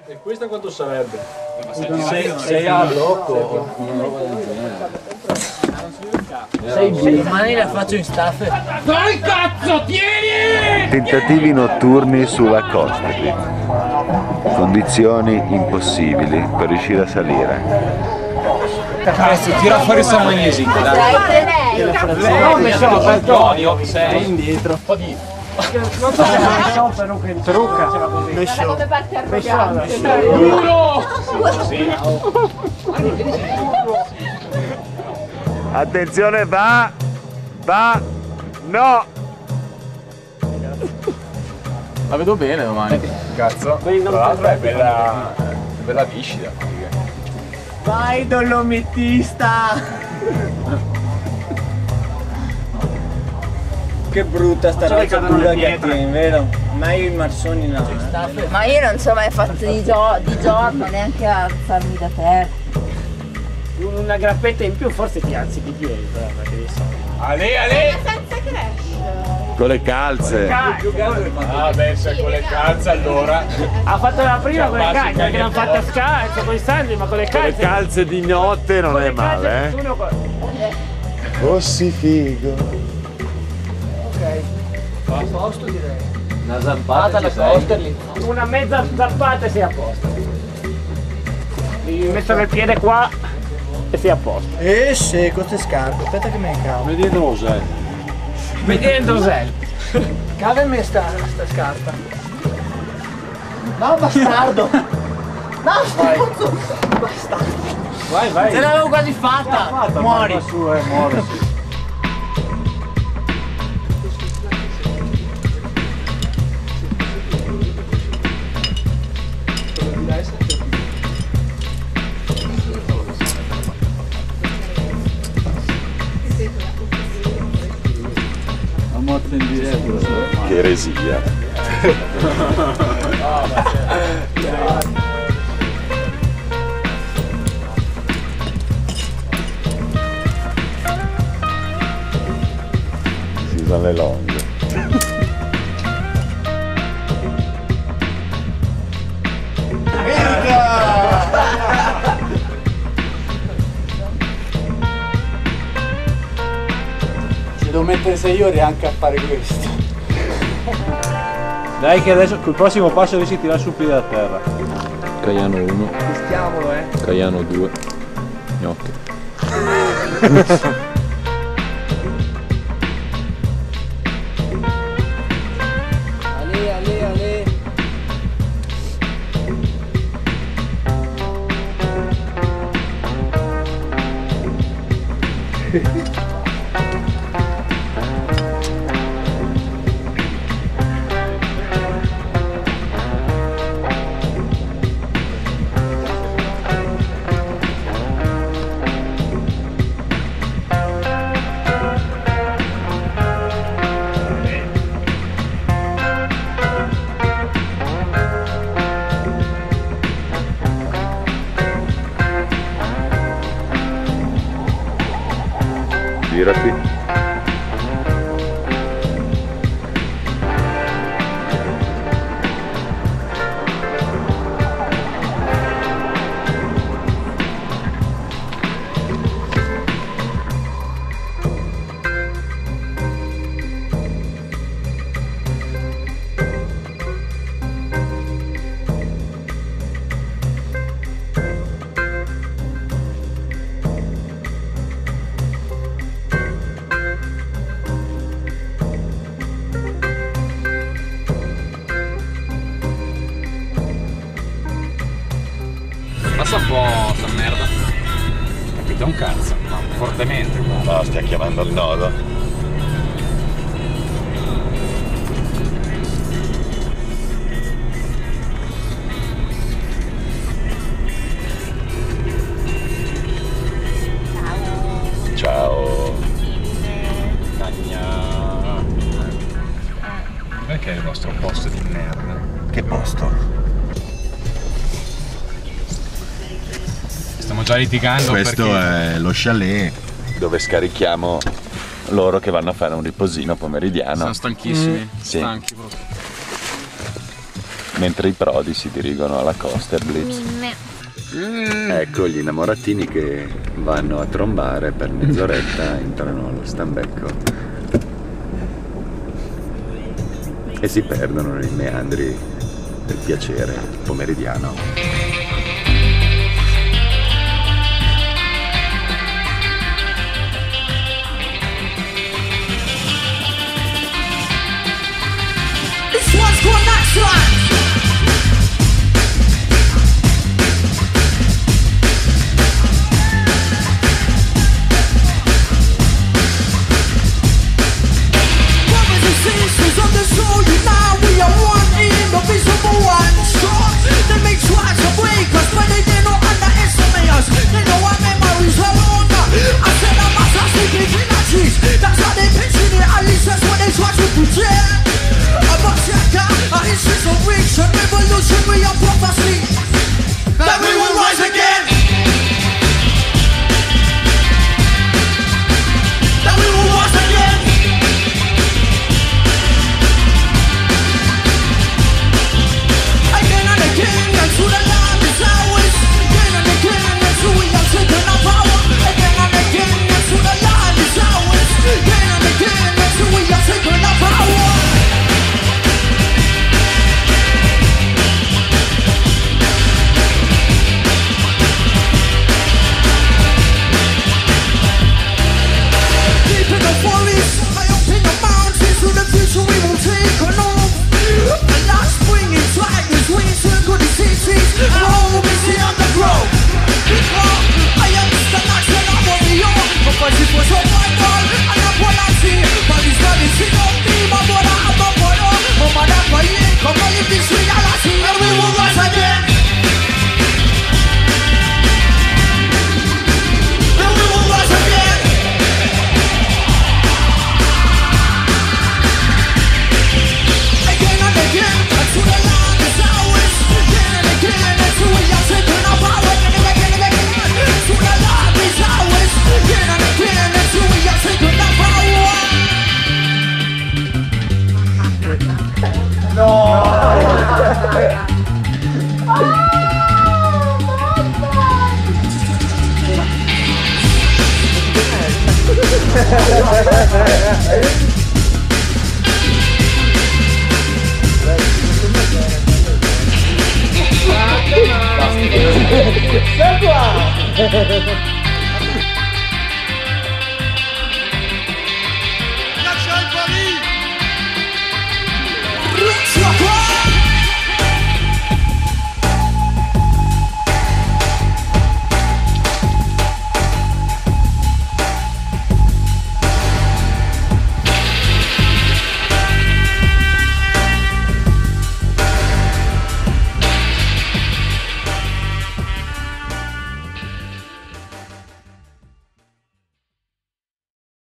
E questa quanto sarebbe? 6 a blocco, una roba del genere. 6 domani la faccio in staff. Dai cazzo, tieni! Tentativi notturni sulla costa qui. Condizioni impossibili per riuscire a salire. Adesso tira fuori sta magnesita, dai. No, mi sono Antonio, sei indietro. Un po' di... non so se sono perucca. Come parte arrogante. Attenzione, va, no! La vedo bene domani. Cazzo. Tra l'altro è bella viscida. Vai dolomitista! Che brutta sta razzatura che tieni, vero? Ma io i marsoni no. Ma io non ci ho mai fatto di giorno, neanche a farmi da terra. Una grappetta in più forse ti alzi di piedi, però perché di solito. Ale! Senza crash. Con le calze. Ah beh, se con le calze allora. Ha fatto la prima con le calze, perché l'hanno fatta scalzo con i sandali, ma con le calze. Le calze di notte non è male, Oh sì figo. Ok. A posto direi. Una zampata alla costa lì. Una mezza zappata e sei a posto. Devi mettere il piede qua e sei a posto. Sì, con queste scarpe, aspetta che me ne cavo. Vedi Rosel. Vedi Rosel. Cavami sta scarpa. No, bastardo! No, stronzo! Bastardo! Vai. Ce l'avevo quasi fatta! Muori! Su, muori. La morte in diretta. Che eresia. Si usano le longe. Ci devo mettere 6 ore anche a fare questo. Dai che adesso col prossimo passo devi tirare sul piede da terra. Caiano 1, Stiamolo, Caiano 2, gnocchi. Ale. Girati. Passa un po' sta merda. Capito un cazzo? No, fortemente. No, stia chiamando il nodo. Ciao. Perché è il vostro posto di merda? Che posto? Stiamo già litigando. Questo perché... è lo chalet dove scarichiamo loro che vanno a fare un riposino pomeridiano. Sono stanchissimi. Sì. Stanchi proprio. mentre i prodi si dirigono alla Coaster Blitz. Ecco gli innamoratini che vanno a trombare per mezz'oretta, entrano allo stambecco e si perdono nei meandri del piacere pomeridiano. Sei qua!